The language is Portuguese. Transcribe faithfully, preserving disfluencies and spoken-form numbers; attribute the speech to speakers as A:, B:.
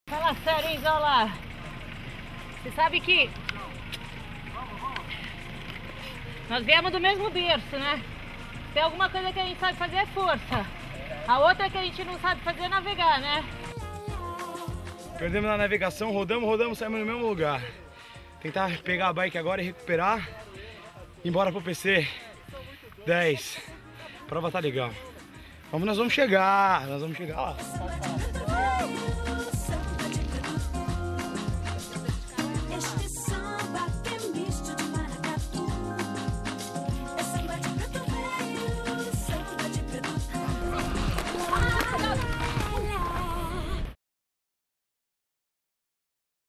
A: Fala sério, hein, Zola? Você sabe que nós viemos do mesmo berço, né? Tem alguma coisa que a gente sabe fazer é força. A outra que a gente não sabe fazer é navegar, né?
B: Perdemos na navegação, rodamos, rodamos, saímos no mesmo lugar. Tentar pegar a bike agora e recuperar. Ir embora pro P C. dez. A prova tá legal. Vamos, nós vamos chegar, nós vamos chegar lá.